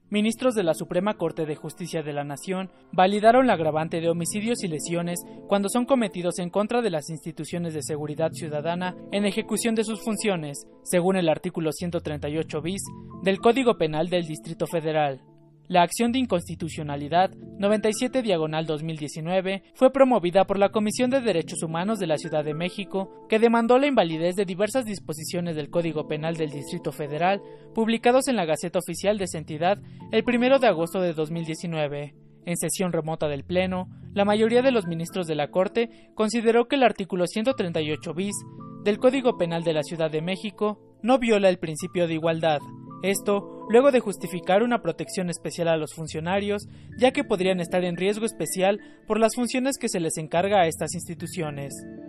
ministros de la Suprema Corte de Justicia de la Nación validaron la agravante de homicidios y lesiones cuando son cometidos en contra de las instituciones de seguridad ciudadana en ejecución de sus funciones, según el artículo 138 bis del Código Penal del Distrito Federal. La acción de inconstitucionalidad 97/2019 fue promovida por la Comisión de Derechos Humanos de la Ciudad de México, que demandó la invalidez de diversas disposiciones del Código Penal del Distrito Federal, publicados en la Gaceta Oficial de esa entidad el 1 de agosto de 2019. En sesión remota del Pleno, la mayoría de los ministros de la Corte consideró que el artículo 138 bis del Código Penal de la Ciudad de México no viola el principio de igualdad. Esto, luego de justificar una protección especial a los funcionarios, ya que podrían estar en riesgo especial por las funciones que se les encarga a estas instituciones.